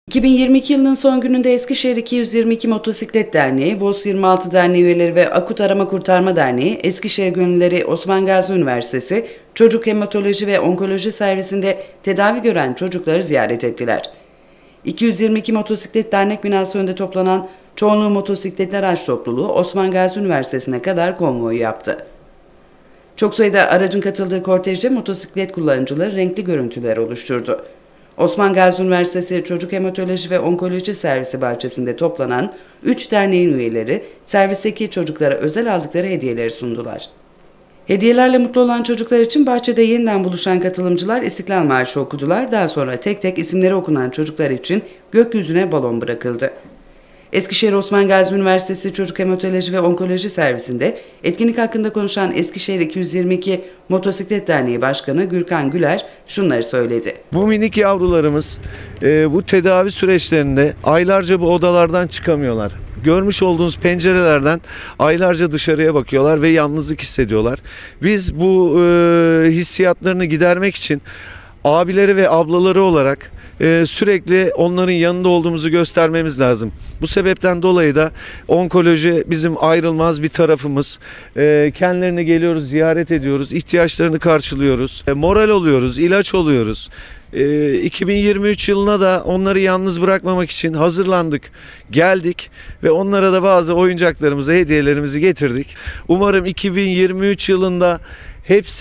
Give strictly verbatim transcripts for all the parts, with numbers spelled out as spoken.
iki bin yirmi iki yılının son gününde Eskişehir iki yüz yirmi iki Motosiklet Derneği, Vos yirmi altı Derneği üyeleri ve Akut Arama Kurtarma Derneği, Eskişehir Gönülleri Osman Gazi Üniversitesi Çocuk Hematoloji ve Onkoloji Servisinde tedavi gören çocukları ziyaret ettiler. iki yüz yirmi iki Motosiklet Dernek binası önünde toplanan çoğunluğu motosikletli araç topluluğu Osman Gazi Üniversitesi'ne kadar konvoyu yaptı. Çok sayıda aracın katıldığı kortejde motosiklet kullanıcıları renkli görüntüler oluşturdu. Osman Gazi Üniversitesi Çocuk Hematoloji ve Onkoloji Servisi bahçesinde toplanan üç derneğin üyeleri servisteki çocuklara özel aldıkları hediyeleri sundular. Hediyelerle mutlu olan çocuklar için bahçede yeniden buluşan katılımcılar İstiklal Marşı okudular. Daha sonra tek tek isimleri okunan çocuklar için gökyüzüne balon bırakıldı. Eskişehir Osman Gazi Üniversitesi Çocuk Hematoloji ve Onkoloji Servisinde etkinlik hakkında konuşan Eskişehir iki yüz yirmi iki Motosiklet Derneği Başkanı Gürkan Güler şunları söyledi. Bu minik yavrularımız e, bu tedavi süreçlerinde aylarca bu odalardan çıkamıyorlar. Görmüş olduğunuz pencerelerden aylarca dışarıya bakıyorlar ve yalnızlık hissediyorlar. Biz bu e, hissiyatlarını gidermek için abileri ve ablaları olarak e, sürekli onların yanında olduğumuzu göstermemiz lazım. Bu sebepten dolayı da onkoloji bizim ayrılmaz bir tarafımız. E, kendilerini geliyoruz, ziyaret ediyoruz, ihtiyaçlarını karşılıyoruz, e, moral oluyoruz, ilaç oluyoruz. E, iki bin yirmi üç yılına da onları yalnız bırakmamak için hazırlandık, geldik ve onlara da bazı oyuncaklarımızı, hediyelerimizi getirdik. Umarım iki bin yirmi üç yılında hepsi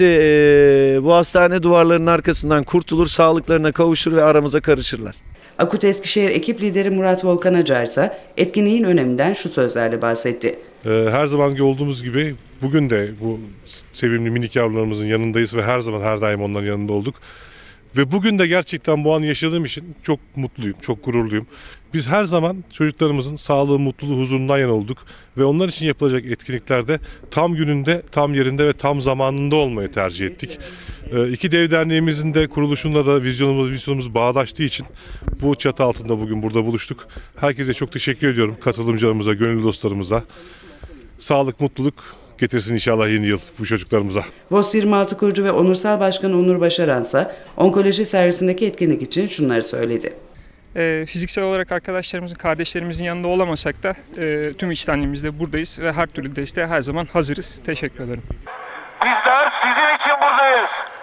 e, bu hastane duvarlarının arkasından kurtulur, sağlıklarına kavuşur ve aramıza karışırlar. Akut Eskişehir ekip lideri Murat Volkan Acar ise etkinliğin öneminden şu sözlerle bahsetti. Her zamanki olduğumuz gibi bugün de bu sevimli minik yavrularımızın yanındayız ve her zaman her daim onların yanında olduk. Ve bugün de gerçekten bu anı yaşadığım için çok mutluyum, çok gururluyum. Biz her zaman çocuklarımızın sağlığı, mutluluğu, huzurundan yana olduk. Ve onlar için yapılacak etkinliklerde tam gününde, tam yerinde ve tam zamanında olmayı tercih ettik. İki dev derneğimizin de kuruluşunda da vizyonumuz, vizyonumuz bağdaştığı için bu çatı altında bugün burada buluştuk. Herkese çok teşekkür ediyorum, katılımcılarımıza, gönüllü dostlarımıza. Sağlık, mutluluk getirsin inşallah yeni yıl bu çocuklarımıza. Vos yirmi altı kurucu ve onursal başkanı Onur Başaran ise onkoloji servisindeki etkinlik için şunları söyledi. E, fiziksel olarak arkadaşlarımızın, kardeşlerimizin yanında olamasak da e, tüm içtenliğimizle buradayız ve her türlü desteğe her zaman hazırız. Teşekkür ederim. Bizler sizin için buradayız.